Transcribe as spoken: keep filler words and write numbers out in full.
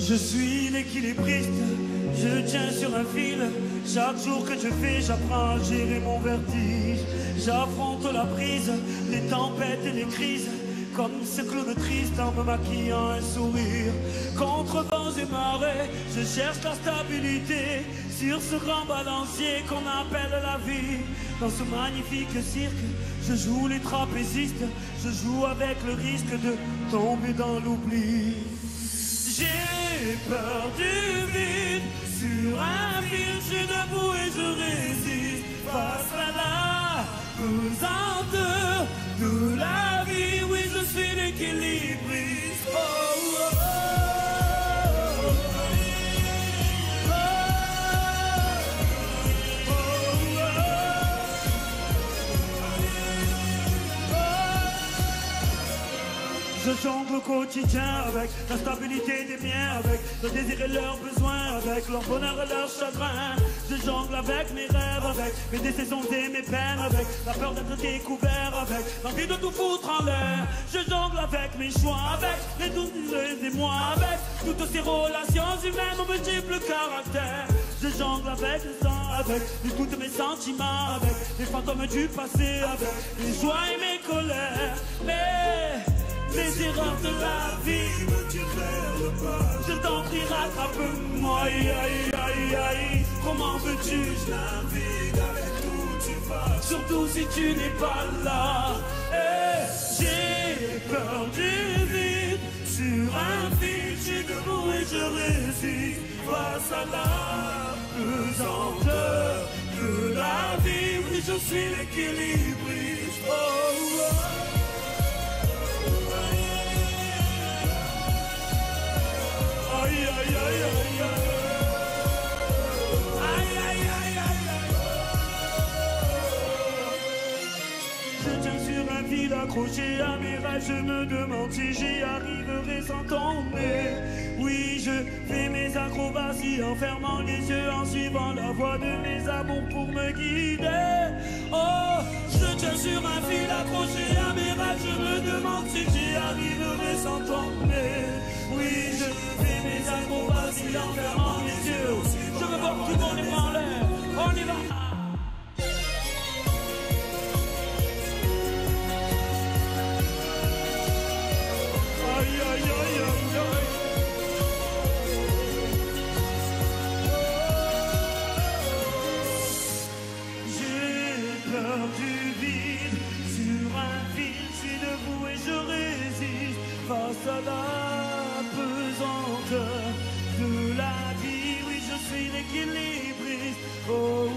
Je suis l'équilibriste, je tiens sur un fil. Chaque jour que je fais, j'apprends à gérer mon vertige. J'affronte la brise, les tempêtes et les crises, comme ce clown triste en me maquillant un sourire. Contre vents et marées, je cherche la stabilité sur ce grand balancier qu'on appelle la vie. Dans ce magnifique cirque, je joue les trapézistes, je joue avec le risque de tomber dans l'oubli. J'ai peur du vide, sur un fil, je suis debout et je résiste face à la pesanteur de la vie. Oui, je suis l'équilibriste. Oh, oh, oh. Je jongle au quotidien avec la stabilité des miens, avec le désir et leurs besoins, avec leur bonheur et leur chagrin. Je jongle avec mes rêves, avec mes déceptions et mes peines, avec la peur d'être découvert, avec l'envie de tout foutre en l'air. Je jongle avec mes choix, avec les doutes et moi, avec toutes ces relations humaines aux multiples caractères. Je jongle avec le sang, avec tous mes sentiments, avec les fantômes du passé, avec mes joies et mes colères. Mais les erreurs de la vie me tirent vers le bas. Je t'en prie, rattrape-moi. Aïe, aïe, aïe, aïe. Comment veux-tu? Je navigue avec où tu vas, surtout si tu n'es pas là. Hey, j'ai peur du vide, sur un fil, je suis debout et je résiste face à la pesanteur de la vie. Oui, je suis l'équilibriste. Oh, oh. Aïe, aïe, aïe, aïe, aïe. Aïe, aïe, aïe, aïe, aïe. Je tiens sur un fil accroché à mes rêves. Je me demande si j'y arriverai sans tomber. Oui, je fais mes acrobaties en fermant les yeux, en suivant la voie de mes amours pour me guider. Oh, je tiens sur un fil accroché à mes rêves. Je me demande si j'y arriverai sans tomber. Oui, je fais mes acrobaties en fermant les yeux. Je veux voir tout le monde les bras en l'air. On y va. Aïe, aïe, aïe, aïe, aïe. J'ai peur du vide, sur un fil, je suis debout et je résiste face à la pesanteur de la vie. Oui, je suis l'équilibriste. Oh,